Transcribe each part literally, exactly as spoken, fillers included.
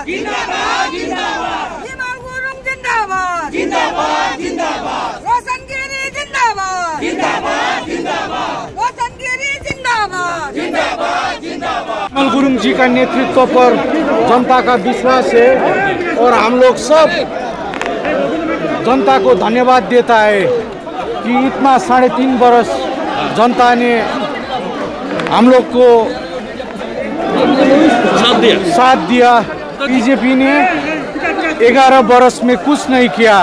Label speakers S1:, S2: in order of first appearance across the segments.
S1: जिंदाबाद जिंदाबाद
S2: हिमाल गुरुङ जिंदाबाद
S1: जिंदाबाद जिंदाबाद
S2: रोशन गिरी जिंदाबाद
S1: जिंदाबाद जिंदाबाद
S2: रोशन गिरी जिंदाबाद
S1: जिंदाबाद जिंदाबाद।
S3: हिमाल गुरुङ जी का नेतृत्व पर जनता का विश्वास है और हम लोग सब जनता को धन्यवाद देता है कि इतना साढ़े तीन बरस जनता ने हम लोग को
S4: साथ दिया
S3: साथ दिया। बीजेपी ने ग्यारह बरस में कुछ नहीं किया।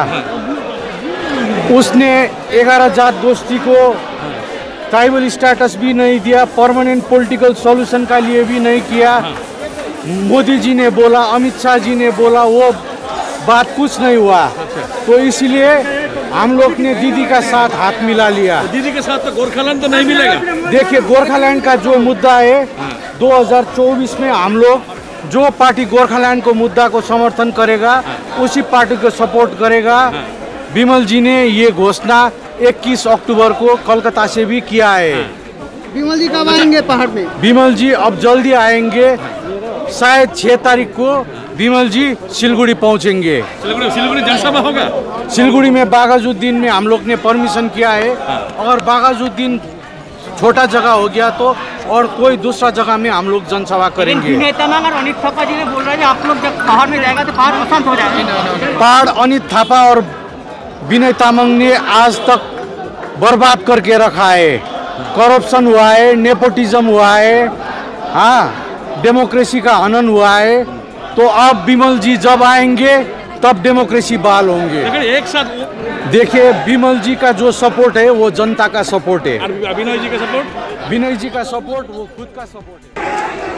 S3: उसने ग्यारह जात गोष्ठी को ट्राइबल स्टेटस भी नहीं दिया, परमानेंट पॉलिटिकल सॉल्यूशन का लिए भी नहीं किया। मोदी जी ने बोला, अमित शाह जी ने बोला, वो बात कुछ नहीं हुआ। तो इसलिए हम लोग ने दीदी का साथ हाथ मिला लिया।
S4: दीदी के साथ तो गोरखालैंड तो नहीं मिलेगा।
S3: देखिए, गोरखालैंड का जो मुद्दा है दो हज़ार चौबीस में हम लोग जो पार्टी गोरखालैंड को मुद्दा को समर्थन करेगा उसी पार्टी को सपोर्ट करेगा। विमल जी ने ये घोषणा इक्कीस अक्टूबर को कोलकाता से भी किया है।
S5: विमल जी कब आएंगे पहाड़ में?
S3: विमल जी अब जल्दी आएंगे, शायद छह तारीख को विमल जी सिलगुड़ी पहुंचेंगे।
S4: सिलगुड़ी सिलगुड़ी जनसभा होगा।
S3: सिलगुड़ी में बागाजुद्दीन में हम लोग ने परमिशन किया है। अगर बागाजुद्दीन छोटा जगह हो गया तो और कोई दूसरा जगह में हम लोग जनसभा करेंगे।
S5: और अनित थापा जी ने बोल रहे हैं आप लोग जब पहाड़ में जाएगा तो पहाड़ अशांत हो जाएगा।
S3: पहाड़ अनित थापा और विनय तामाङ ने आज तक बर्बाद करके रखा है। करप्शन हुआ है, नेपोटिज्म हुआ है, हाँ, डेमोक्रेसी का हनन हुआ है। तो अब विमल जी जब आएंगे तब डेमोक्रेसी बहाल होंगे।
S4: लेकिन एक साथ
S3: देखिए, विमल जी का जो सपोर्ट है वो जनता का सपोर्ट है।
S4: विनय जी का सपोर्ट
S3: विनय जी का सपोर्ट वो खुद का सपोर्ट है।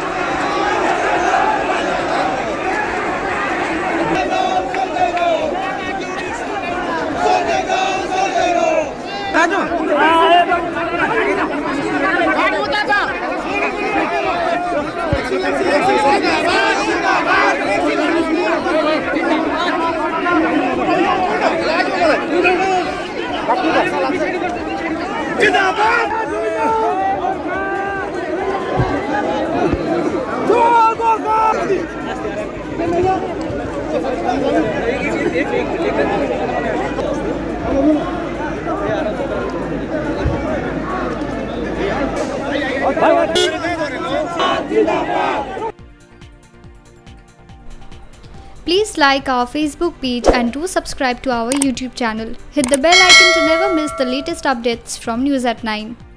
S6: Please like our Facebook page and do subscribe to our YouTube channel. Hit the bell icon to never miss the latest updates from News at nine.